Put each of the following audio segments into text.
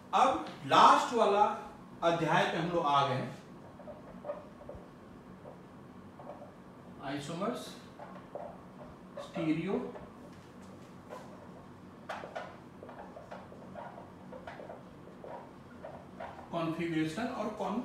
अब लास्ट वाला अध्याय पे हम लोग आ गए, आइसोमर्स, स्टीरियो, कॉन्फ़िगरेशन और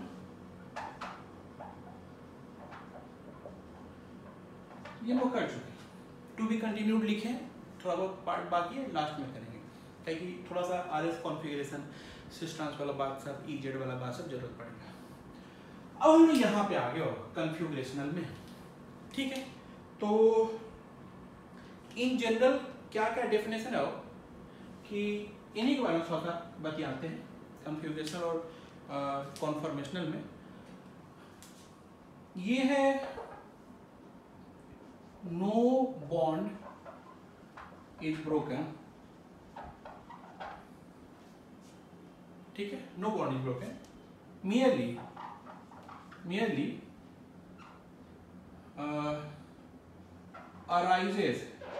ये हम कर चुके। टू बी कंटिन्यूड लिखे, थोड़ा बहुत पार्ट बाकी है, लास्ट में करेंगे, ताकि थोड़ा सा आरएस कॉन्फ़िगरेशन, सिस्टम्स वाला बात सब, ईजेड वाला बात सब जरूरत पड़ेगा। अब हम लोग यहाँ पे आ गए और कॉन्फ़िगरेशनल में, ठीक है। तो इन जनरल क्या क्या डेफिनेशन है कि इन्हीं के बारे में थोड़ा सा बतियाते हैं कॉन्फ़िगरेशनल और कॉन्फॉर्मेशनल में। ये है नो बॉन्ड इज ब्रोकन, ठीक है। No bond is broken merely arises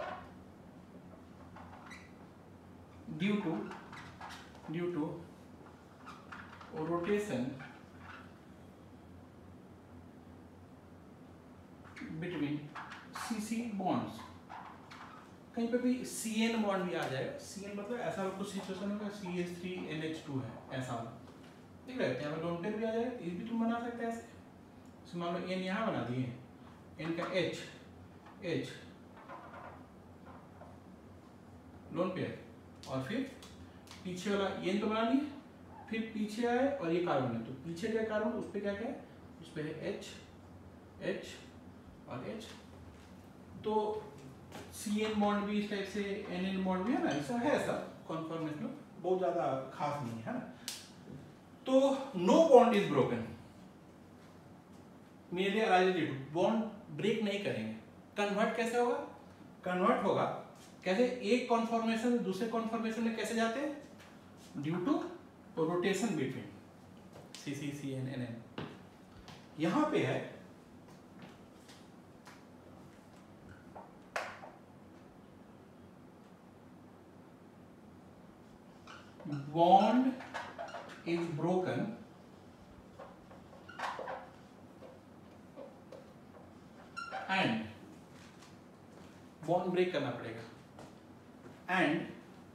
due to rotation between CC bonds। कहीं पे भी CN बॉन्ड भी आ जाएगा। CN मतलब ऐसा कुछ सिचुएशन होगा CH3NH2 है, ऐसा ठीक है। यहाँ पे लोन पेयर भी आ जाएगा, ये भी तुम बना सकते हैं ऐसे। मान लो N यहाँ बना दिए, N का H लोन पेयर, और फिर पीछे वाला N तो बना लिए, फिर पीछे आए और ये कार्बन है, तो पीछे जो कार्बन उस पर क्या क्या है, उस पर है H और H। तो CN बॉन्ड भी इस टाइप से, NN बॉन्ड भी है ना, ऐसा है सब कॉन्फॉर्मेशनल, बहुत ज्यादा खास नहीं है ना। तो नो बॉन्ड इज ब्रोकन मेरे अराइजेज, बॉन्ड ब्रेक नहीं करेंगे। कन्वर्ट कैसे होगा? कन्वर्ट होगा कैसे, एक कॉन्फॉर्मेशन से दूसरे कॉन्फॉर्मेशन में कैसे जाते हैं, due to rotation between CC CN NN। यहां पे है bond is broken and bond break करना पड़ेगा। एंड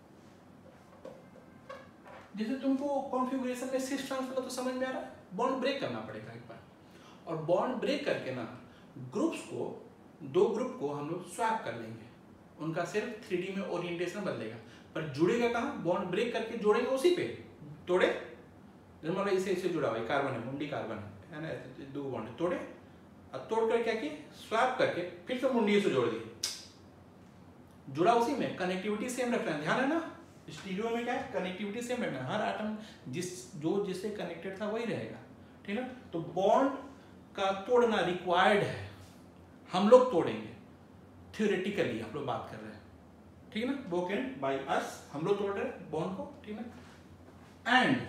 जैसे तुमको कॉन्फ़िगरेशन में सिस ट्रांसफर तो समझ में आ रहा है, बॉन्ड ब्रेक करना पड़ेगा एक बार, और बॉन्ड ब्रेक करके ना ग्रुप्स को, दो ग्रुप को हम लोग स्वैप कर लेंगे, उनका सिर्फ 3D में ओरिएंटेशन बदलेगा, पर जुड़ेगा कहाँ, बॉन्ड ब्रेक करके जोड़ेंगे उसी पे, तोड़े जैसे मान लो इसे इसे जुड़ा हुआ है, कार्बन है, मुंडी कार्बन है ना, दो बॉन्ड तोड़े और तोड़ कर क्या किए, स्वैप करके फिर से मुंडी से जोड़ दिए, जुड़ा उसी में, कनेक्टिविटी सेम रखना है, ध्यान है ना। स्टीरियो में क्या है, कनेक्टिविटी सेम रखना है, हर एटम जिससे कनेक्टेड था वही रहेगा, ठीक है। तो बॉन्ड का तोड़ना रिक्वायर्ड है, हम लोग तोड़ेंगे, थ्योरेटिकली हम लोग बात कर रहे हैं, ठीक है ना, ब्रोकन बाय अस, हम लोग तोड़ रहे हैं बॉन्ड को, ठीक है। And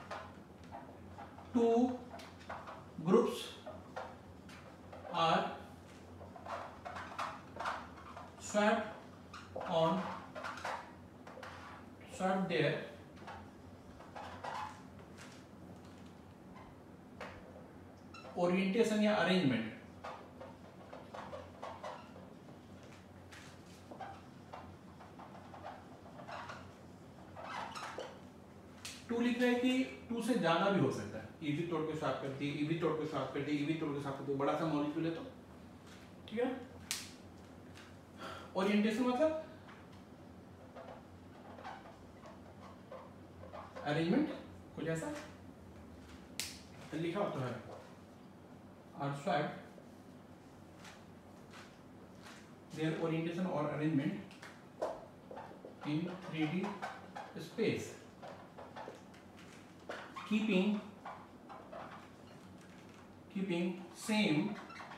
two groups are swapped their orientation या arrangement। टू लिख रहे हैं कि टू से ज्यादा भी हो सकता है, ये भी तोड़ के स्वैप करती है, ये भी तोड़ के स्वैप करती है, ये भी तोड़ के स्वैप करती है, बड़ा सा मॉलिक्यूल है तो, ठीक है। ओरिएंटेशन मतलब अरेंजमेंट, कुछ ऐसा लिखा होता है, आर स्वैप्ड देयर ओरिएंटेशन और arrangement in 3D space, keeping same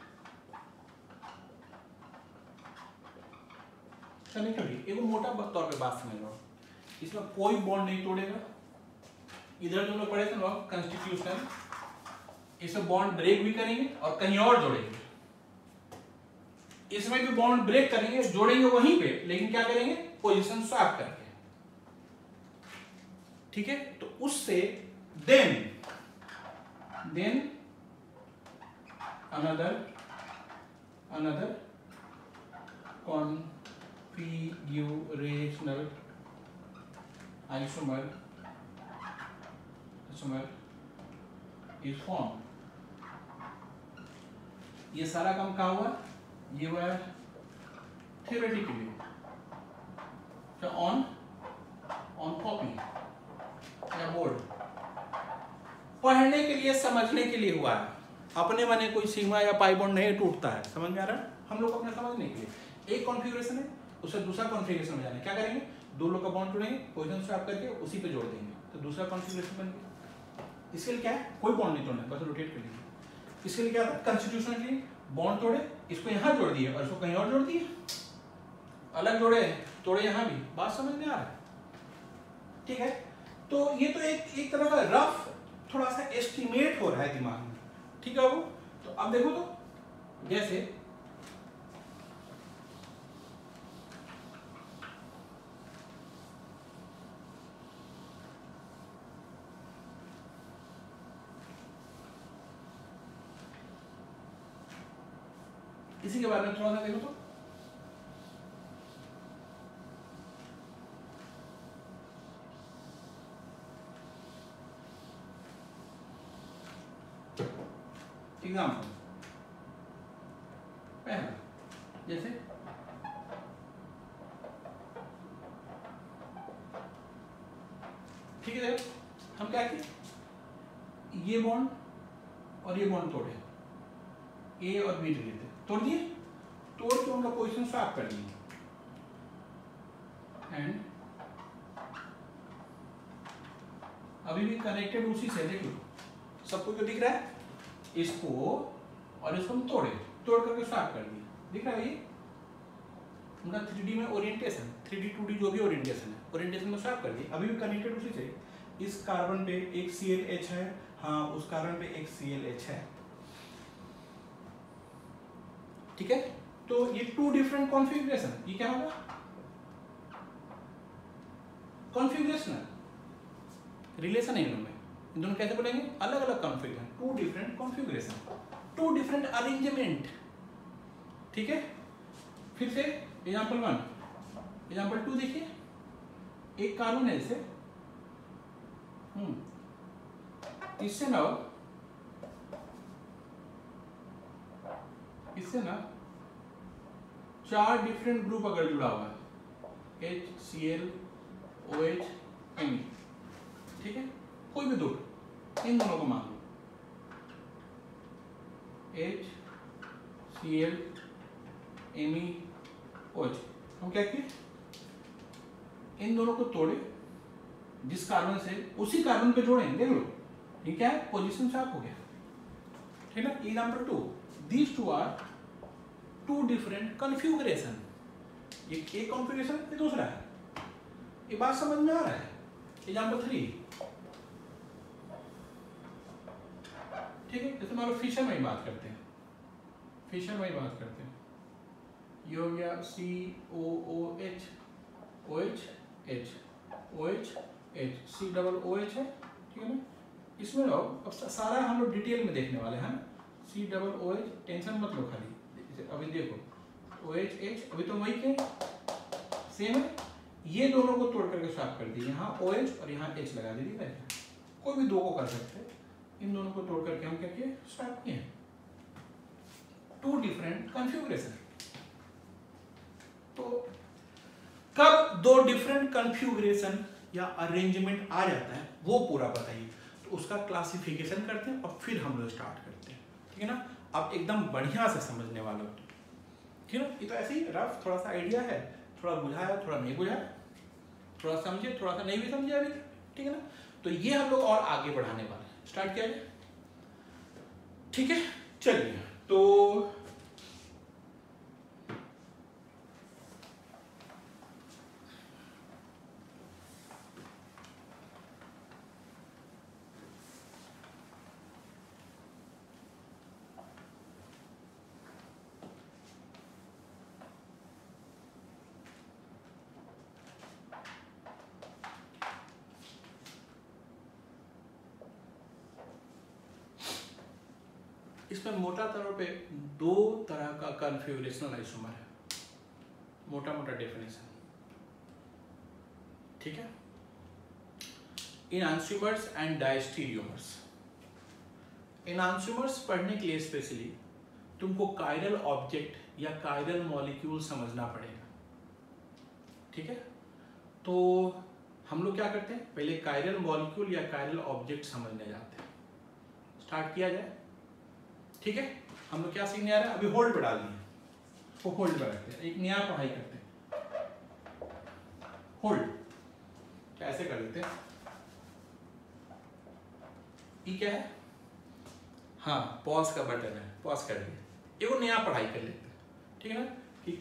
connectivity. एक मोटा तौर पे बात समझ लो, इसमें कोई बॉन्ड नहीं तोड़ेगा, इधर जो लोग पढ़े थे लोग कॉन्स्टिट्यूशन, इसमें बॉन्ड ब्रेक भी करेंगे और कहीं और जोड़ेंगे, इसमें भी बॉन्ड ब्रेक करेंगे, जोड़ेंगे वहीं पे, लेकिन क्या करेंगे, पोजीशन स्वैप करके, ठीक है, तो उससे then another configurational isomer is form. ये सारा काम कहाँ हुआ? ये हुआ theoretically ऑन कॉपी या बोर्ड, पढ़ने के लिए समझने के लिए हुआ है। अपने मने कोई सिग्मा या पाई बॉन्ड नहीं टूटता है, समझ में आ रहा है? हम लोग अपने समझने के लिए एक कॉन्फ़िगरेशन है, उससे दूसरा कॉन्फ़िगरेशन में जाना है। क्या करेंगे? दो लोग का बॉन्ड जोड़ेंगे, पोजीशन स्वैप करके उसी पे जोड़ देंगे तो दूसरा कॉन्फ़िगरेशन बन गया। इसके लिए क्या है? कोई बॉन्ड नहीं तोड़ना, बस रोटेट कर लीजिए। इसके लिए क्या था? कॉन्स्टिट्यूशनली बॉन्ड तोड़े, इसको यहाँ जोड़ दिए और इसको कहीं और जोड़ दिए, अलग जोड़े तोड़े यहाँ भी। बात समझ में आ रहा है? ठीक है, तो ये तो एक तरह का रफ थोड़ा सा एस्टिमेट हो रहा है दिमाग में, ठीक है वो। तो अब देखो तो जैसे इसी के बारे में थोड़ा सा देखो तो एग्जाम्पल पहला, जैसे ठीक है, हम क्या किए? ये बॉन्ड और ये बॉन्ड तोड़े, ए और बी लिए थे, तोड़ दिए, तोड़ के उनका पोजीशन स्वैप कर दिए एंड अभी भी कनेक्टेड उसी से। देख लो सबको जो दिख रहा है, इसको और इसको हम तोड़ करके स्वैप कर दिए, दिख रहा है ये उनका 3D में ओरिएंटेशन, 3D 2D जो भी ओरिएंटेशन है, ओरिएंटेशन में स्वैप कर दिए, अभी भी कनेक्टेड उसी से। इस कार्बन पे एक ClH है, हाँ उस कार्बन पे एक ClH है, ठीक है। तो ये टू डिफरेंट कॉन्फ़िगरेशन, ये क्या होगा? कॉन्फ़िगरेशनल रिलेशन है इनमें, इन दोनों कैसे बोलेंगे? अलग अलग configuration, two different configuration, two different arrangement, ठीक है। फिर से एग्जांपल 1, एग्जांपल 2 देखिए, एक कार्बन है इसे इससे ना 4 डिफरेंट ग्रुप अगर जुड़ा हुआ है, HCl OH Me, ठीक है, कोई भी दो, इन दोनों को मान लो HCl Me OH। हम क्या किए? इन दोनों को तोड़े, जिस कार्बन से उसी कार्बन पे जोड़े, देख लो ये क्या है? पोजीशन स्वैप हो गया, ठीक है। Example 2, these two are two different configuration, ये एक कॉन्फ़िगरेशन है, दूसरा है, ये बात समझ में आ रहा है? एग्जांपल 3, ठीक है। जैसे मान लो फिशर में ही बात करते हैं, ये हो गया COOH OH H OH H COOH है, ठीक है ना। इसमें लो अब सारा हम लोग डिटेल में देखने वाले हैं, COOH, टेंशन मत लो खाली। अभी देखो OH H अभी तो वही के सेम है, ये दोनों को तोड़ करके स्वैप कर दिए, यहाँ OH और यहाँ H लगा दीजिए, कोई भी दो को कर सकते हैं। इन दोनों को तोड़ करके हम क्या किए? स्वैप किए, टू डिफरेंट कॉन्फ़िगरेशन। तो कब दो डिफरेंट कॉन्फ़िगरेशन या अरेंजमेंट आ जाता है वो पूरा बताइए, तो उसका क्लासिफिकेशन करते हैं और फिर हम लोग स्टार्ट करते हैं, ठीक है ना। अब एकदम बढ़िया से समझने वाला हो, ठीक है। ये तो ऐसे ही रफ थोड़ा सा आइडिया है, थोड़ा बुझाया थोड़ा नहीं बुझाया, थोड़ा समझे थोड़ा सा नहीं भी समझे अभी, ठीक है ना। तो ये हम लोग और आगे बढ़ाने वाले हैं, स्टार्ट किया जाए, ठीक है। चलिए तो इसमें मोटा तौर पे दो तरह का कॉन्फ़िगरेशनल आइसोमर है, मोटा मोटा डेफिनेशन, ठीक है। इनैंशियोमर्स एंड डायस्टीरियोमर्स। इनैंशियोमर्स पढ़ने के लिए स्पेशली तुमको कायरल ऑब्जेक्ट या कायरल मॉलिक्यूल समझना पड़ेगा, ठीक है। तो हम लोग क्या करते हैं, पहले कायरल मॉलिक्यूल या कायरल ऑब्जेक्ट समझने जाते हैं। स्टार्ट किया जाए, ठीक है। हम लोग क्या सीखने आ रहे हैं, अभी होल्ड पे डाल दिए, तो होल्ड पे रखते हैं, एक नया पढ़ाई करते हैं। होल्ड कैसे कर लेते हैं, ये क्या है, हाँ पॉज का बटन है, पॉज कर दिया। एक नया पढ़ाई कर लेते हैं, ठीक है ना, कि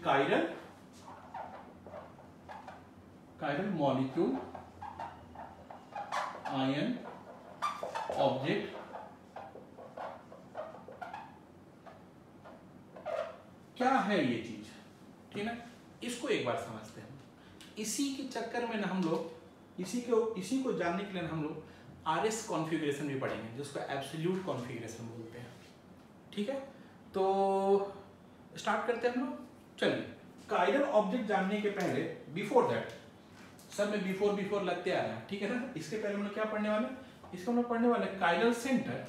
कायरल मॉलिक्यूल, आयन, ऑब्जेक्ट, क्या है ये चीज, ठीक है ना। इसको एक बार समझते हैं। इसी के चक्कर में ना हम लोग इसी को जानने के लिए हम लोग आरएस कॉन्फ़िगरेशन भी पढ़ेंगे, जिसको एब्सोल्यूट कॉन्फ़िगरेशन बोलते हैं, ठीक है। तो स्टार्ट करते हैं हम लोग। चलिए, कायरल ऑब्जेक्ट जानने के पहले बिफोर दैट, सब में बिफोर लगते आ रहा है, ठीक है ना। इसके पहले हम लोग क्या पढ़ने वाले, इसको हम लोग पढ़ने वाले कायरल सेंटर,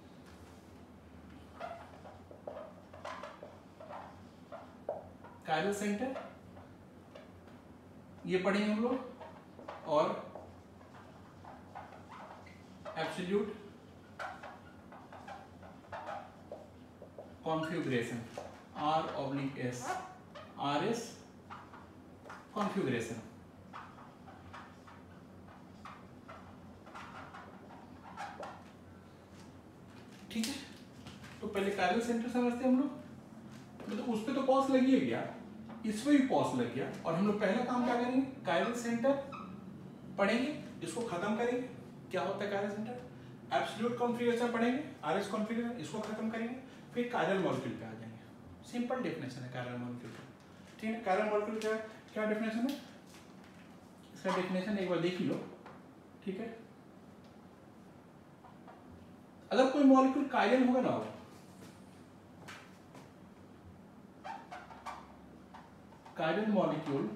कायरल सेंटर ये पढ़ेंगे हम लोग, और absolute configuration, R/S, RS configuration, ठीक है। तो पहले कायरल सेंटर समझते हैं हम लोग, मतलब उस पर तो पॉज लग ही गया, इस पे भी पॉज लग गया, और हम लोग पहला काम क्या करेंगे, कायरल सेंटर पढ़ेंगे, इसको खत्म करेंगे। क्या होता है कायरल सेंटर, एब्सोल्यूट कॉन्फ़िगरेशन पढ़ेंगे, आरएस कॉन्फ़िगरेशन, इसको खत्म करेंगे, फिर कायरल मॉलिक्यूल पे आ जाएंगे। सिंपल डेफिनेशन है कायरल मॉलिक्यूल का, ठीक है। कायरल मॉलिक्यूल का क्या डेफिनेशन है, इसका डेफिनेशन एक बार देख लो, ठीक है। अगर कोई मॉलिक्यूल कायरल होगा ना, कायरल मॉलिक्यूल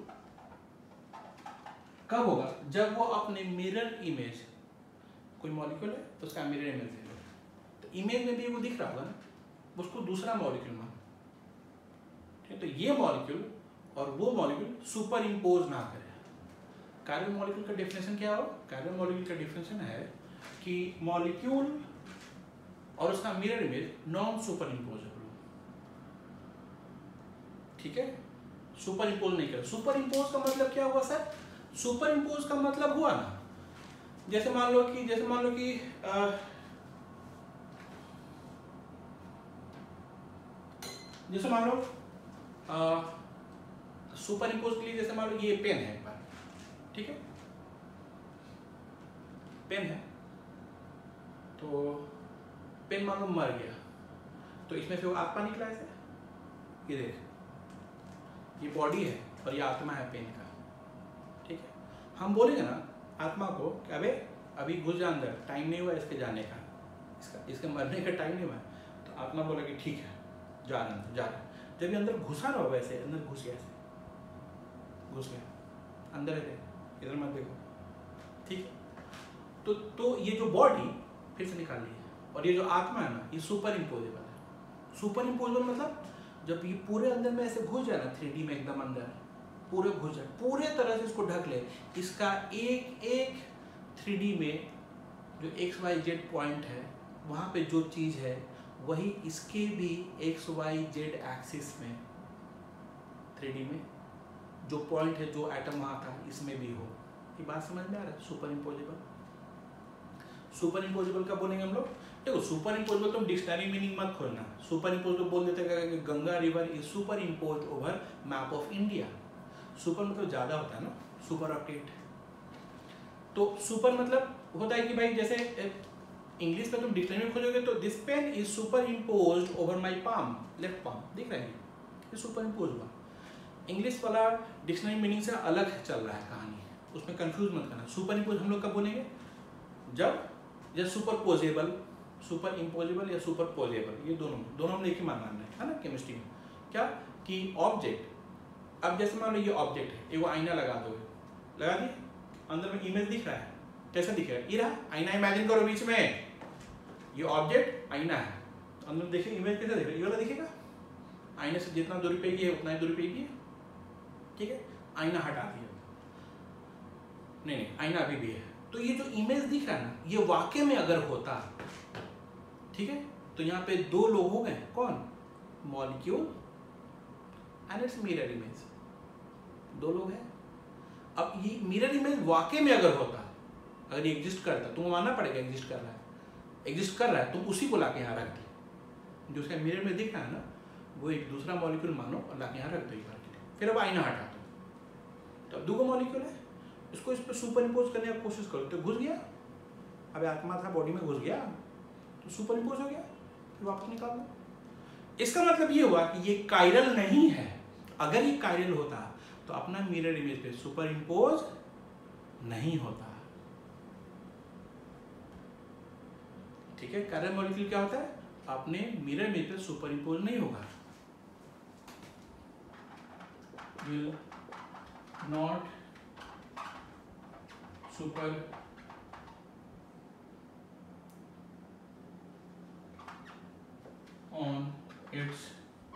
कब होगा, जब वो अपने मिरर इमेज, कोई मॉलिक्यूल है तो उसका मिरर इमेज है, तो इमेज में भी वो दिख रहा होगा ना, उसको दूसरा मॉलिक्यूल मान, ठीक है। तो ये मॉलिक्यूल और वो मॉलिक्यूल सुपर इम्पोज ना करे। कायरल मॉलिक्यूल का डेफिनेशन क्या हो, कायरल मॉलिक्यूल का डेफिनेशन है कि मॉलिक्यूल और उसका mirror image non superimposable, ठीक है। सुपर इम्पोज नहीं करे। सुपर इम्पोज का मतलब क्या हुआ सर, सुपर इम्पोज का मतलब हुआ ना, जैसे मान लो कि जैसे मान लो सुपर इम्पोज के लिए, जैसे मान लो ये पेन है एक बार, ठीक है, पेन है, तो पेन मान लो मर गया, तो इसमें से वो आत्मा निकला ऐसे, ये देख, ये बॉडी है और ये आत्मा है पेन का, ठीक है। हम बोलेंगे ना आत्मा को कि अबे अभी घुस जा अंदर, टाइम नहीं हुआ इसके जाने का, इसके मरने का टाइम नहीं हुआ, तो आत्मा बोला कि ठीक है जा रहा है, जा रहा है। जब ये अंदर घुसा ना होगा, ऐसे अंदर घुस गया, ऐसे घुस गया अंदर है, इधर मत देखो, ठीक है। तो ये जो बॉडी फिर से निकाल ली है, और ये जो आत्मा है ना, ये सुपर इम्पोजेबल है। सुपर इम्पोजेबल मतलब जब ये पूरे अंदर में ऐसे घुस जाए ना, 3D में एकदम अंदर पूरे घुस जाए, पूरे तरह से इसको ढक ले, इसका एक एक 3D में जो XYZ पॉइंट है, वहाँ पे जो चीज़ है वही इसके भी XYZ एक्सिस में 3D में जो पॉइंट है, जो एटम वहाँ था, इसमें भी हो। ये बात समझ में आ रहा है, सुपर इम्पोजेबल। सुपर इम्पोजेबल का बोलेंगे हम लोग, देखो सुपर इम्पोजेबल तुम डिक्शनरी मीनिंग मत खोलना, सुपर इम्पोजेबल बोल देते कि Ganga river is superimpose over map of India. Super मतलब ज़्यादा होता है ना, सुपर ऑक्टेट। तो सुपर मतलब होता है कि भाई जैसे इंग्लिश में तुम डिक्शनरी में खोजोगे तो this pen is superimpose over my palm, left palm, दिख रहा है ये सुपर इम्पोज हुआ। इंग्लिश वाला डिक्शनरी मीनिंग से अलग चल रहा है कहानी, उसमें कंफ्यूज मत करना। सुपर इम्पोज हम लोग कब बोलेंगे, जब सुपरपोजेबल, सुपर इम्पोजेबल या सुपर पोजेबल, ये दोनों हम एक ही मान रहे हैं, है ना केमिस्ट्री में। क्या कि ऑब्जेक्ट, अब जैसे मान लो ये ऑब्जेक्ट है, एगो आईना लगा दो, लगा दिए, अंदर में इमेज दिख रहा है, कैसा दिखेगा, ये रहा आईना, इमेजिन करो बीच में ये ऑब्जेक्ट आईना है, तो अंदर देखिए इमेज कैसा दिखेगा, ये वाला दिखेगा, आईने से जितना दूरी पे है उतना ही दूरी पे है, ठीक है। आईना हटा दिया, नहीं आईना अभी भी है, तो ये जो इमेज दिख रहा है ना, ये वाकई में अगर होता, ठीक है, तो यहाँ पे दो लोग हो गए, कौन, molecule and its mirror image, दो लोग हैं। अब ये मिरर इमेज वाकई में अगर होता, अगर ये एग्जिस्ट करता, तुम मानना पड़ेगा एग्जिस्ट कर रहा है, एग्जिस्ट कर रहा है, तुम उसी को लाके यहाँ रख दो, जो उसका मिरर में दिख रहा है ना, वो एक दूसरा मॉलिक्यूल मानो और लाके यहाँ रख दो एक बार के लिए, फिर अब आईना हटा दो, तो अब दो मॉलिक्यूल है, इसको इस पर सुपर इम्पोज करने की कोशिश करो, तो घुस गया, अब आत्मा था बॉडी में घुस गया, तो सुपर इम्पोज हो गया, फिर वापस निकाल दो। इसका मतलब ये हुआ कि ये कायरल नहीं है, अगर ये कायरल होता तो अपना मिरर इमेज पे सुपर इम्पोज नहीं होता, ठीक है। कायरल मॉलिक्यूल क्या होता है, अपने मिरर इमेज पे सुपर इम्पोज नहीं होगा, will not super on its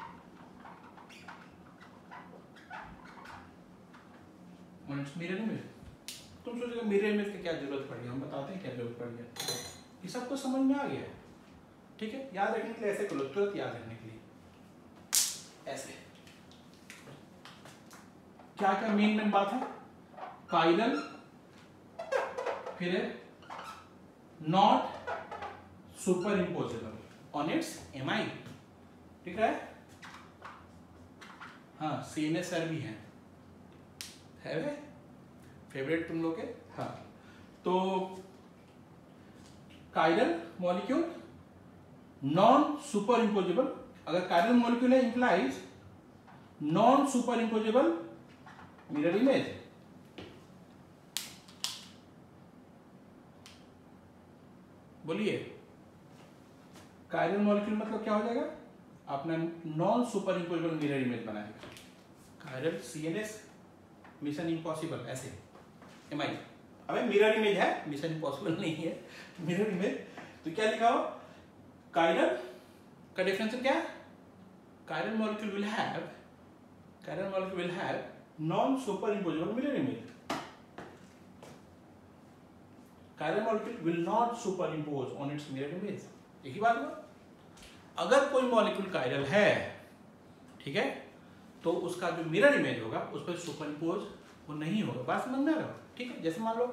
mirror image. तुम सोचोगे मिरर इमेज की क्या जरूरत पड़ी, हम बताते हैं क्या जरूरत पड़ी है, ये सबको समझ में आ गया है, ठीक है। याद रखने के लिए ऐसे करो, तुरंत याद रखने के लिए ऐसे, क्या क्या मेन बात है, कायरल, फिर not superimposable on its MI, ठीक है। हाँ सीएनए सर भी हैं, है वे फेवरेट तुम लोग के, हाँ। तो chiral molecule non superimposable, अगर कायरल मॉलिक्यूल है implies non superimposable mirror image, बोलिए कायरल मॉलिक्यूल मतलब क्या हो जाएगा, अपना non superimposable mirror image बनाएगा। कायरल सीएनएस मिशन इम्पॉसिबल, ऐसे एमआई, अबे मिरर इमेज है, मिशन इम्पॉसिबल नहीं है, मिरर इमेज, तो क्या लिखा हो, कायरल का डेफिनेशन क्या है, chiral molecule will have non superimposable mirror image, chiral molecule will not superimpose on its mirror image, एक ही बात हुआ। अगर कोई मॉलिक्यूल कायरल है, ठीक है, तो उसका जो मिरर इमेज होगा उस पर सुपर इम्पोज वो नहीं होगा, बात समझ में आ रहा हो, ठीक है। जैसे मान लो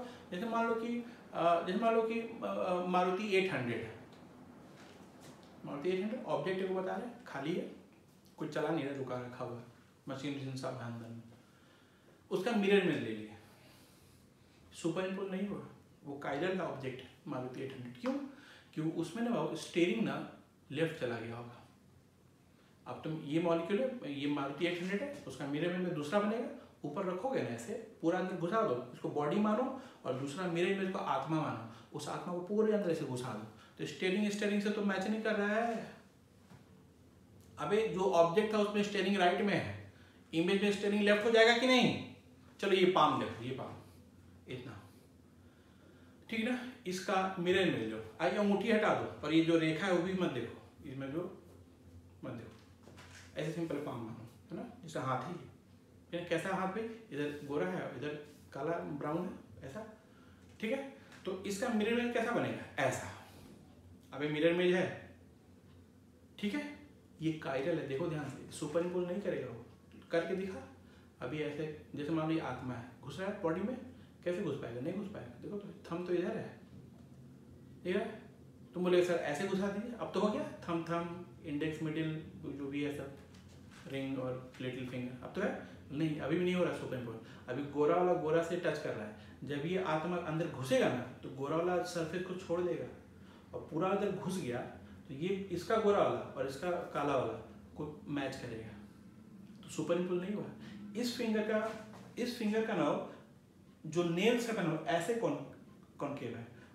कि मारुति 800 है, मारुति 800 ऑब्जेक्ट को बता रहे, खाली है, कुछ चला नहीं रहा, रुका रखा हुआ, मशीन सब है अंदर में, उसका मिरर इमेज ले लिया, सुपर इम्पोज नहीं होगा, वो कायरल का ऑब्जेक्ट है मारुति 800, क्यों उसमें ना स्टीयरिंग ना लेफ्ट चला गया होगा। अब तुम ये मॉलिक्यूल है, ये मारुति 800 है, उसका मिरर इमेज दूसरा बनेगा, ऊपर रखोगे ना ऐसे, पूरा अंदर घुसा दो, इसको बॉडी मानो और दूसरा मिरर इमेज को आत्मा मानो, उस आत्मा को पूरे अंदर ऐसे घुसा दो, तो स्टीयरिंग से तो मैच नहीं कर रहा है। अबे जो ऑब्जेक्ट था उसमें स्टीयरिंग राइट में है, इमेज में स्टीयरिंग लेफ्ट हो जाएगा कि नहीं, चलो ये पाम देखो, ये पाम इतना, ठीक है ना, इसका मिरर इमेज लो, आइए अंगूठी हटा दो और ये जो रेखा है वो भी मत देखो, इसमें जो मत देखो, ऐसे सिंपल पाम मानो, है ना, जैसा हाथ ही, कैसा हाथ पे, इधर गोरा है इधर काला ब्राउन है, ऐसा, ठीक है। तो इसका मिरर इमेज कैसा बनेगा, ऐसा, अबे मिरर इमेज है, ठीक है, ये कायरल है, देखो ध्यान से, सुपर इम्पोज नहीं करेगा वो, करके दिखा, अभी ऐसे जैसे मान लो ये आत्मा है, घुस रहा है बॉडी में, कैसे घुस पाएगा, नहीं घुस पाएगा, देखो तो थंब तो इधर है, ठीक है, तुम बोले सर ऐसे घुसा दीजिए, अब तो हो गया, थंब इंडेक्स मिडिल जो भी है सब, रिंग और लिटिल फिंगर, अब तो है नहीं, अभी भी नहीं हो रहा सुपर इम्पोज, अभी गोरा वाला गोरा से टच कर रहा है, जब ये आत्मा अंदर घुसेगा ना तो गोरा वाला सरफेस को छोड़ देगा और पूरा अगर घुस गया तो ये इसका गोरा वाला और इसका काला वाला को मैच करेगा, तो सुपर इम्पोज नहीं हुआ। इस फिंगर का नाम जो नेल्स का नाम ऐसे कॉनकेव है,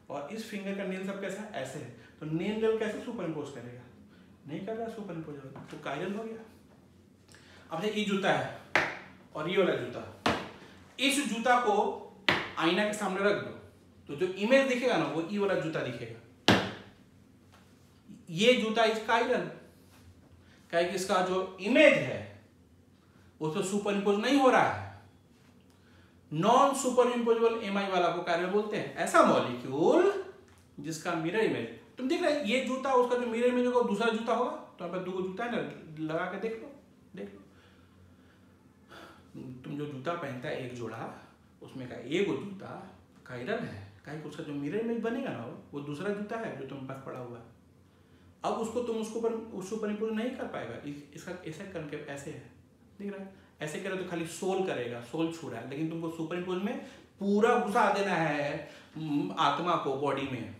और इस फिंगर का नेल सब कैसा है, ऐसे है, तो नेल नेल कैसे सुपर इम्पोज करेगा, नहीं कर रहा सुपर इम्पोज, तो कायरल हो गया। अब ये जूता है और ये वाला जूता, इस जूता को आईना के सामने रख दो तो जो इमेज दिखेगा ना वो ई वाला जूता दिखेगा। ये जूता इज कायरल, क्या कि इसका जो इमेज है वो तो सुपर इम्पोज नहीं हो रहा है। नॉन सुपर इम्पोजेबल एमआई वाला को कायरल बोलते हैं। ऐसा मॉलिक्यूल जिसका मिरर इमेज, तुम देख रहे ये जूता, उसका जो मिरर इमेज होगा दूसरा जूता होगा, तो यहाँ पर दो जूता है ना, लगा के देख लो, देख लो। तुम जो जूता पहनता है एक जोड़ा, उसमें का एक जूता कायरल है, काहे उसका जो मिरर इमेज बनेगा ना वो दूसरा जूता है जो तुम्हारे पास पड़ा हुआ है। अब उसको तुम उसको ऊपर इम्पोज नहीं कर पाएगा, इसका ऐसा करके ऐसे है, दिख रहा है, ऐसे करे तो खाली सोल करेगा, सोल छू रहा है, लेकिन तुमको सुपर इम्पोज में पूरा घुसा देना है आत्मा को बॉडी में।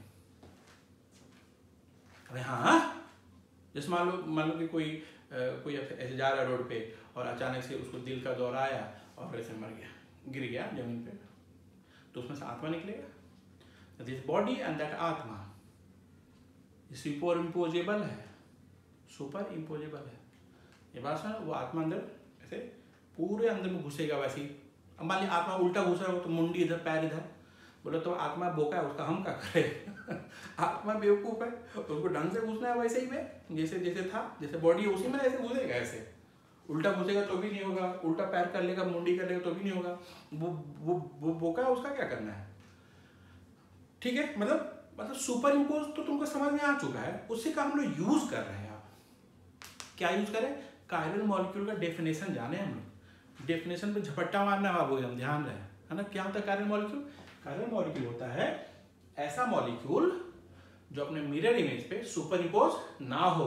अरे हाँ, जैसे मान लो कि कोई ऐसे जा रहा है रोड पे और अचानक से उसको दिल का दौरा आया और ऐसे मर गया, गिर गया जमीन पे, तो उसमें से आत्मा निकलेगा। दिस बॉडी एंड दैट आत्मा सुपर इम्पोजेबल है, सुपर इम्पोजेबल है। ये बात सुना, वो आत्मा अंदर ऐसे पूरे अंदर में घुसेगा। वैसे ही अब मान लीजिए आत्मा उल्टा घुस रहा हो तो मुंडी इधर पैर इधर, बोले तो आत्मा बोका है, उसका हम क्या करें आत्मा बेवकूफ है, उसको ढंग से घुसना है वैसे ही में जैसे जैसे था, जैसे बॉडी है उसी में ऐसे घुसेगा, ऐसे उल्टा घुसेगा तो भी नहीं होगा, उल्टा पैर कर लेगा, मुंडी कर लेगा तो भी नहीं होगा, वो बोका है, उसका क्या करना है। ठीक है, मतलब सुपर इम्पोज तो तुमको समझ में आ चुका है, उसी का हम लोग यूज कर रहे हैं। आप क्या यूज करें, कायरल मॉलिक्यूल का डेफिनेशन जाने हम लोग, डेफिनेशन पे झपट्टा मारना बाबू, हम ध्यान रहे, है ना। क्या होता है कायरल मॉलिक्यूल, कायरल मॉलिक्यूल होता है ऐसा मॉलिक्यूल जो अपने मिरर इमेज पे सुपर इम्पोज ना हो।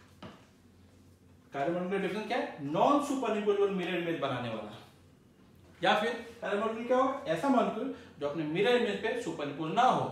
कायरल मॉलिक्यूल डेफिनेशन क्या है, non superimposable mirror image बनाने वाला, या फिर कायरल मॉलिक्यूल क्या हो, ऐसा मॉलिक्यूल जो अपने मिरर इमेज पे सुपर इम्पोज ना हो।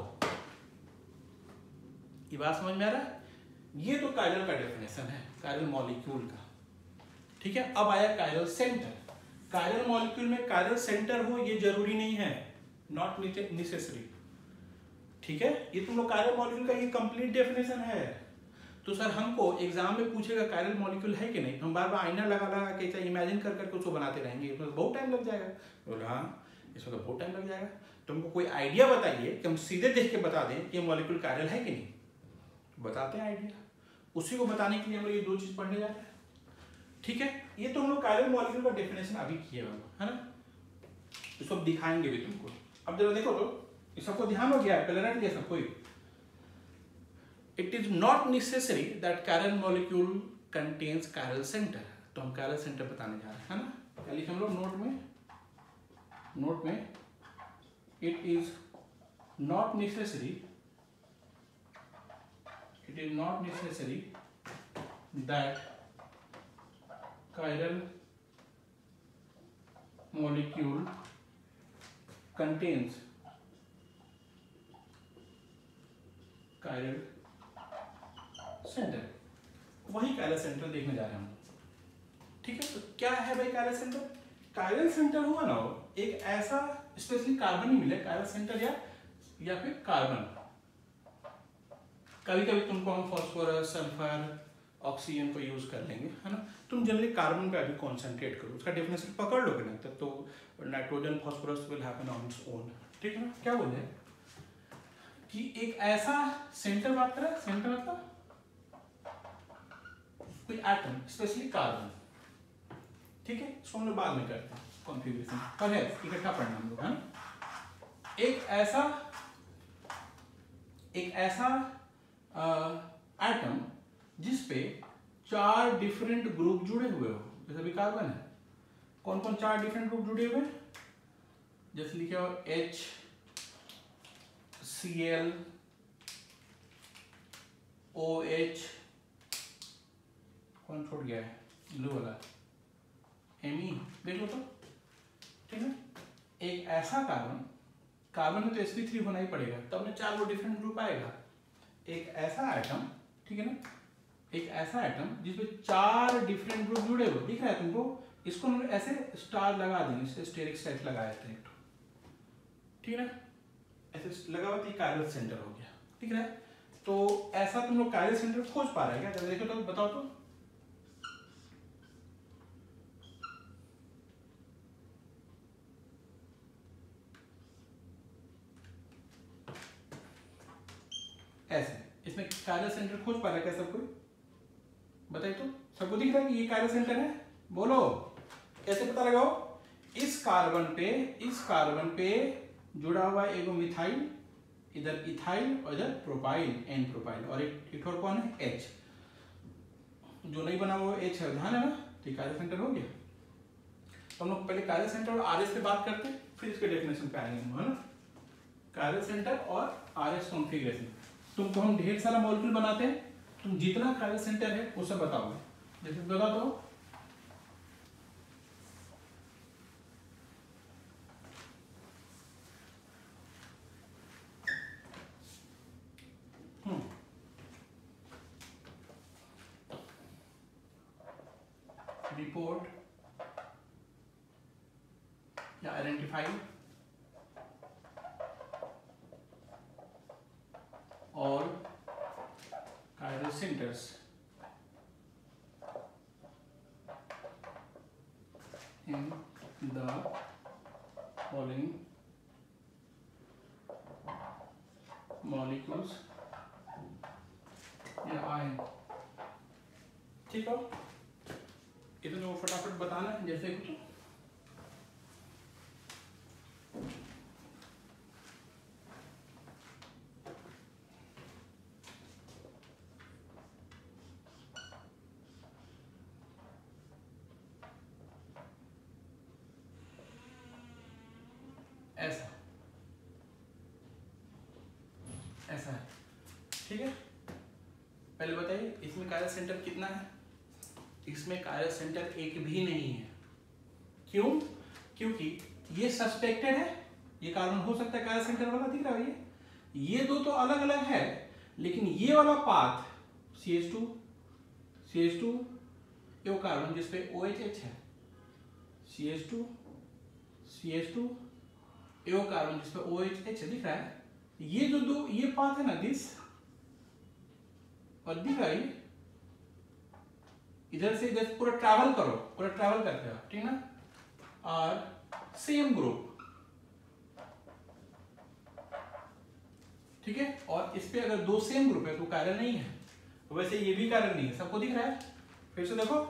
ये बात समझ में आ रहा है, ये तो कायरल का डेफिनेशन है कायरल मॉलिक्यूल का। ठीक है, अब आया कायरल सेंटर। कायरल मॉलिक्यूल में कायरल सेंटर हो ये जरूरी नहीं है, नॉट नेसेसरी। ठीक है, ये तुम लोग कायरल मॉलिक्यूल का ये कंप्लीट डेफिनेशन है। तो सर हमको एग्जाम में पूछेगा कायरल मॉलिक्यूल है कि नहीं, हम बार बार आईना लगा के चाहे इमेजिन कर करके उसको बनाते रहेंगे, इसमें बहुत टाइम लग जाएगा। बोला हाँ, इसमें तो बहुत टाइम लग जाएगा, तुमको कोई आइडिया बताइए कि हम सीधे देख के बता दें कि मॉलिक्यूल कायरल है कि नहीं। बताते हैं आइडिया, उसी को बताने के लिए हम लोग ये दो चीज पढ़ने जा रहे हैं। ठीक है, ये तो हम लोग कायरल मॉलिक्यूल का डेफिनेशन अभी किए हुए है ना, इसको दिखाएंगे भी तुमको। अब जरा देखो तो सबको ध्यान हो गया, पहले रट लिया सबको। It is not necessary that chiral molecule contains chiral center. तो हम कायरल सेंटर बताने जा रहे हैं, है ना। क्या लिखे हम लोग नोट में it is not necessary that chiral molecule contains chiral center। वही कायरल सेंटर देखने जा रहे हैं हम। ठीक है, तो क्या है भाई कायरल सेंटर। कायरल सेंटर हुआ ना एक ऐसा, स्पेशली कार्बन ही मिले कायरल सेंटर, या फिर कार्बन। कभी कभी तुमको हम फॉस्फोरस, सल्फर, ऑक्सीजन को यूज कर लेंगे, है ना। तुम जनरली कार्बन पे अभी कॉन्सेंट्रेट करो, उसका डेफिनेशन पकड़ लोगे ना तब तो nitrogen phosphorus will happen on its own. ठीक है ना। क्या बोले कि एक ऐसा सेंटर बात करें, सेंटर मतलब कोई एटम, स्पेशली कार्बन। ठीक है, इसको हम लोग बाद में करते हैं कॉन्फ़िगरेशन, पर है इकट्ठा पढ़ना हम लोग, है ना। एक ऐसा एटम जिसपे 4 डिफरेंट ग्रुप जुड़े हुए हो, जैसे अभी कार्बन है, कौन कौन 4 डिफरेंट ग्रुप जुड़े हुए, जैसे लिखे हो H, Cl, OH, कौन छोड़ गया है ब्लू वाला, Me, देख लो तो। ठीक है, एक ऐसा कार्बन में तो sp3 होना ही पड़ेगा, तब में 4 डिफरेंट ग्रुप आएगा। एक ऐसा एटम, ठीक है ना, एक ऐसा एटम जिसमें 4 डिफरेंट ग्रुप जुड़े हुए, दिख रहा है तुमको, इसको हम ऐसे स्टार लगा देंगे, स्टेरिक सेट लगाया था एक। ठीक है ना, ऐसे लगा हुआ तो ये कायरल सेंटर हो गया, ठीक है। तो ऐसा तुम लोग कायरल सेंटर खोज पा रहे हैं क्या? देखो तो बताओ तो। ऐसे इसमें कायरल सेंटर खोज पा रहा है क्या सब कोई? बताइए तो, सबको दिख रहा है कि ये कायरल सेंटर है? बोलो कैसे पता लगाओ? इस कार्बन पे जुड़ा हुआ एगो मिथाइल, इधर इथाइल और इधर प्रोपाइल, एन प्रोपाइल, और एक और कौन है? एच। जो नहीं बना हुआ एच है, ध्यान है ना? तो कायरल सेंटर हो गया। तो हम लोग पहले कायरल सेंटर और आरएस पे बात करते हैं, फिर इसके डेफिनेशन पे आएंगे, है ना? कायरल सेंटर और आरएस कॉन्फ़िगरेशन। तुमको हम ढेर सारा मॉलिक्यूल बनाते हैं, तुम जितना कायरल सेंटर है वो सब बताओगे। जैसे बता दो, रिपोर्ट या identify all chiral centers in the following molecules या आयन। ठीक हो? इधर जो फटाफट बताना है, जैसे कुछ ऐसा ऐसा है, ठीक है। पहले बताइए इसमें कायरल सेंटर कितना है? इसमें कायरल सेंटर एक भी नहीं है। क्यों? क्योंकि ये सस्पेक्टेड है, ये कार्बन हो सकता है कायरल सेंटर वाला, दिख रहा है ये दो तो अलग अलग है, लेकिन ये वाला पाथ CH2 ये वो कार्बन जिसपे OH है, CH2 ये वो कार्बन जिसपे OH है, दिख रहा है? ये जो दो ये पाथ है ना, दिस और दिख रहा है, इधर से इधर पूरा ट्रैवल करते हो, ठीक ना? और सेम ग्रुप, ठीक है। और इस पे अगर दो सेम ग्रुप है तो कायरल नहीं है, तो वैसे ये भी कायरल नहीं है। सबको दिख रहा है? फिर से देखो,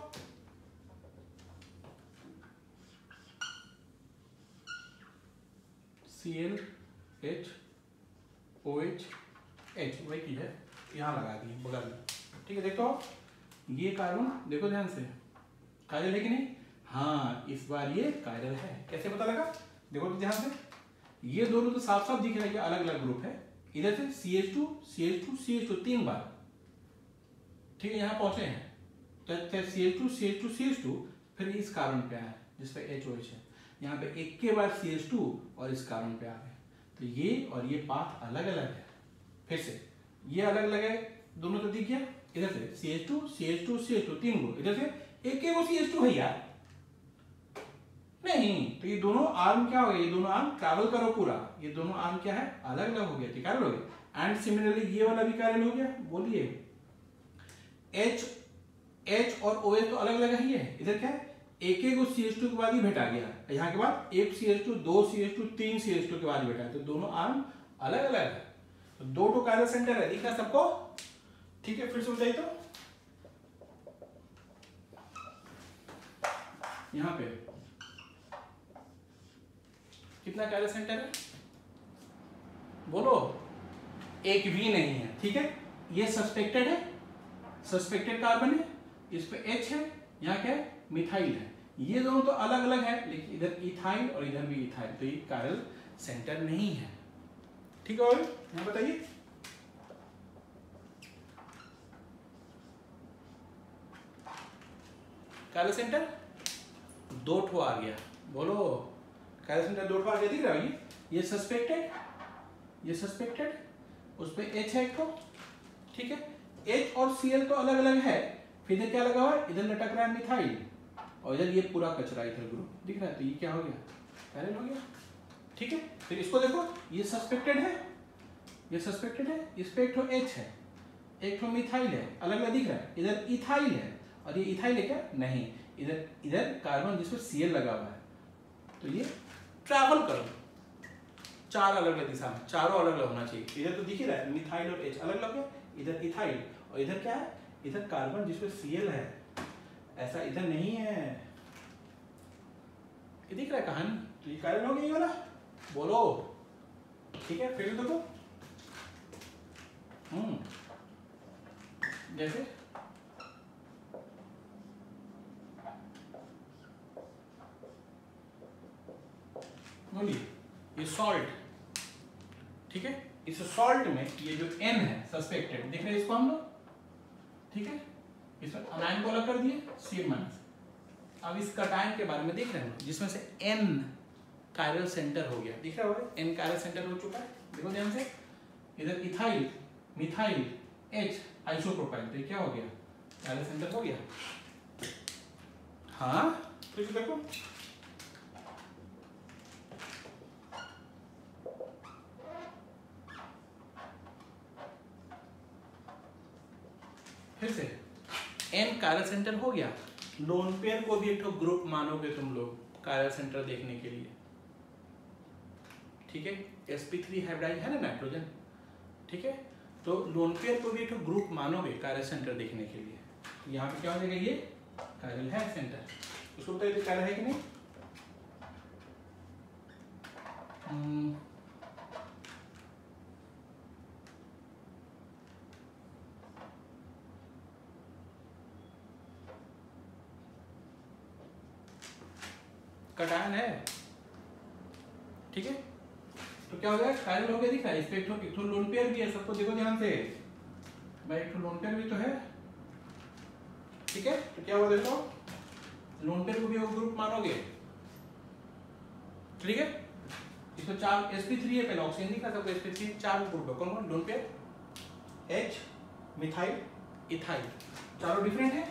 ClH OH H वही चीज है, यहाँ लगा दी बगल में, ठीक है। देखो ये कार्बन, देखो ध्यान से, कायरल है कि नहीं? हाँ, इस बार ये कायरल है। कैसे पता लगा? देखो तो ध्यान से, ये दोनों तो साफ साफ दिख रहा है कि अलग अलग ग्रुप है। इधर से CH2 3 बार, ठीक है, यहाँ पहुंचे हैं तो CH2 फिर इस कार्बन पे आया जिसपे HOH है, यहाँ पे एक के बाद CH2 और इस कार्बन पे आ गए। तो ये और ये पाथ अलग अलग है। फिर से ये अलग अलग है, दोनों तो दिख गया। इधर से CH2 3 ग्रुप, इधर से एक वो CH2 है यार, नहीं तो ये दोनों आर्म क्या हो गए? ये दोनों आर्म ट्रैवल करो पूरा, ये दोनों आर्म क्या है? अलग अलग हो गया, ठीक है, हो गया। एंड सिमिलरली ये वाला भी कायरल हो गया। बोलिए H और OH तो अलग अलग है, ये इधर क्या है? एक CH2 के बाद ही भेटा गया, यहाँ के बाद एक CH2 2 CH2 3 CH2 के बाद ही भेटा, तो दोनों आर्म अलग अलग है। तो दो तो कायरल सेंटर है, दिखा सबको? ठीक है, फिर से बताइए तो, यहाँ पे कितना कायरल सेंटर है? बोलो। एक भी नहीं है, ठीक है। ये सस्पेक्टेड है, सस्पेक्टेड कार्बन है, इस पे H है, यहाँ क्या है? मिथाइल है। ये दोनों तो अलग अलग है, लेकिन इधर इथाइल और इधर भी इथाइल, तो ये कायरल सेंटर नहीं है, ठीक है। और यहाँ बताइए, कायरल सेंटर दो ठो आ गया। बोलो, कायरल सेंटर दो ठो आ गया, दिख रहा है? ये सस्पेक्टेड, उस पे H है एक तो, ठीक है। H और Cl तो अलग अलग है, फिर इधर क्या लगा हुआ है? इधर लटक रहा है मिथाइल, और इधर ये पूरा कचरा, इधर ग्रुप दिख रहा है, तो ये क्या हो गया? कायरल हो गया। ठीक है, फिर इसको देखो, ये सस्पेक्टेड है, ये सस्पेक्टेड है, इस पे एक तो H है, एक तो मिथाइल है, अलग अलग दिख रहा है, इधर इथाइल है और ये इथाइल है क्या? नहीं, इधर कार्बन जिसमें Cl लगा हुआ है, तो ये ट्रैवल करो 4 अलग अलग दिशा में, चारों अलग अलग होना चाहिए। इधर तो दिख ही रहा है मिथाइल और H अलग अलग है, इधर इथाइल और इधर क्या है? इधर कार्बन जिसमें Cl है, ऐसा इधर नहीं है। ये दिख रहा है कहानी? तो ये कार्बन हो गया ये वाला, बोलो ठीक है। फिर देखो जैसे बोलिए ये सॉल्ट, ठीक है, इस सॉल्ट में ये जो N है सस्पेक्टेड, देख रहे हैं इसको हम लोग, ठीक है, इसमें अनायन को अलग कर दिए C-। अब इस कटायन के बारे में देख रहे हैं जिसमें से N कायरल सेंटर हो गया, दिख रहा होगा N कायरल सेंटर हो चुका है, देखो ध्यान से, इधर इथाइल, मिथाइल, H आइसोप्रोपाइल, तो क्या हो गया? कायरल सेंटर हो गया। हाँ तो देखो फिर से N कायरल सेंटर हो गया। लोन पेयर को भी एक तो ग्रुप मानोगे तुम लोग कायरल सेंटर देखने के लिए, ठीक है, sp3 हाइब्रिडाइज है ना नाइट्रोजन, ठीक है, तो लोन पेयर को भी एक तो ग्रुप मानोगे कायरल सेंटर देखने के लिए। तो यहाँ पे क्या हो जाएगा? ये कायरल है सेंटर, उसको बताइए कायरल है कि नहीं? कटायन है, ठीक है, तो क्या हो जाएगा? कायरल हो गया, दिख रहा है, इस पे एक तो लोन पेयर भी है, सबको देखो ध्यान से भाई, एक तो लोन पेयर भी तो है, ठीक है, तो क्या हुआ देखो, लोन पेयर को भी वो ग्रुप मानोगे, ठीक है, इसमें 4 sp3 है, पहले ऑक्सीजन दिखा सबको, sp3 4 ग्रुप है, कौन कौन? Lone pair, H, methyl, ethyl, चारों डिफरेंट है।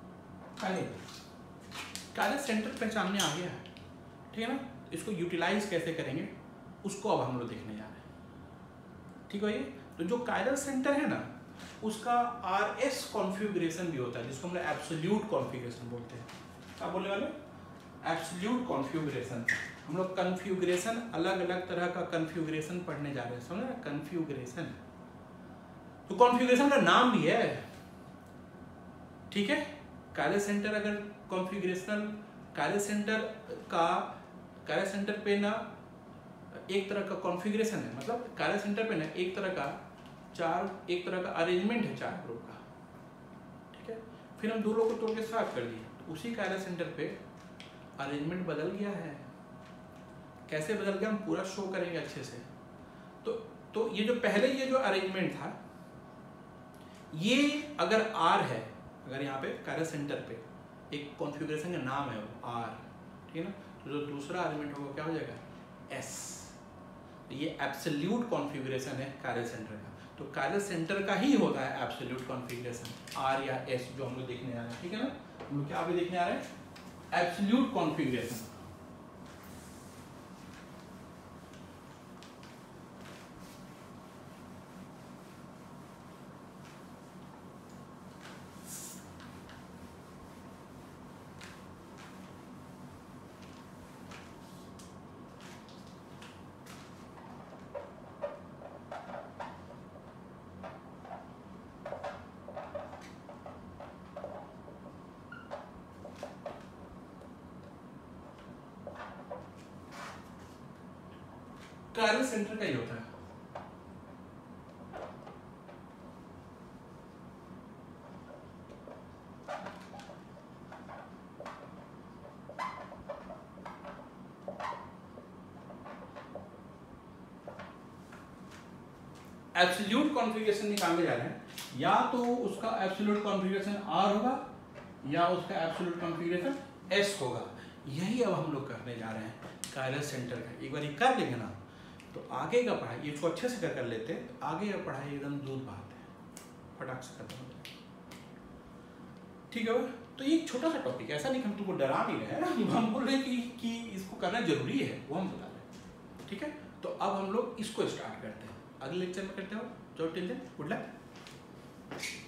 कायरल सेंटर पहचानने आ गया है, ठीक है ना, इसको यूटिलाइज कैसे करेंगे उसको अब हम लोग देखने जा रहे हैं, ठीक है। तो जो कायरल सेंटर है ना, उसका RS कॉन्फ़िगरेशन भी होता है, जिसको हम लोग एब्सोल्यूट कॉन्फ़िगरेशन बोलते हैं। क्या बोलने वाले? Absolute configuration. हम लोग कन्फ्यूगरेशन, अलग अलग तरह का कन्फ्यूगरेशन पढ़ने जा रहे हैं, समझ रहे? कन्फ्यूगरेशन, तो कॉन्फ़िगरेशन का नाम भी है, ठीक है। कायरल सेंटर अगर कॉन्फ़िगरेशनल, कायरल सेंटर पे ना एक तरह का कॉन्फ़िगरेशन है, मतलब कायरल सेंटर पे ना एक तरह का अरेंजमेंट है 4 ग्रुप का, ठीक है। फिर हम 2 लोग को तोड़ के स्वैप कर दिए, तो उसी कायरल सेंटर पे अरेंजमेंट बदल गया है। कैसे बदल गया हम पूरा शो करेंगे अच्छे से। तो ये जो पहले ये जो अरेंजमेंट था, ये अगर R है, अगर यहाँ पे कायरल सेंटर पे एक कॉन्फ़िगरेशन का नाम है वो R, ठीक है ना, तो जो दूसरा अरेंजमेंट होगा क्या हो जाएगा? S। तो ये एब्सोल्यूट कॉन्फ़िगरेशन है कायरल सेंटर का, तो कायरल सेंटर का ही होता है एब्सोल्यूट कॉन्फ़िगरेशन, R या S जो हम लोग देखने आ रहे हैं, ठीक है ना। हम लोग क्या अभी देखने आ रहे हैं? Absolute configuration. कायरल सेंटर का ही होता है। एब्सोल्यूट कॉन्फ़िगरेशन निकालने जा रहे हैं, या तो उसका एब्सोल्यूट कॉन्फ़िगरेशन R होगा या उसका एब्सोल्यूट कॉन्फ़िगरेशन S होगा। यही अब हम लोग करने जा रहे हैं कायरल सेंटर का। एक बार ये कर लेंगे ना, तो आगे का पढ़ाई इसको अच्छे से कर लेते हैं, तो आगे का पढ़ाई एकदम दूध बात है, फटाक से खत्म हो जाए, ठीक है। तो ये छोटा सा टॉपिक, ऐसा नहीं हम तुमको डरा नहीं रहे हैं, हम बोल रहे हैं कि इसको करना जरूरी है, वो हम बता रहे हैं। ठीक है, तो अब हम लोग इसको स्टार्ट करते हैं, अगले लेक्चर में करते हो। जो टिल देन गुड लक।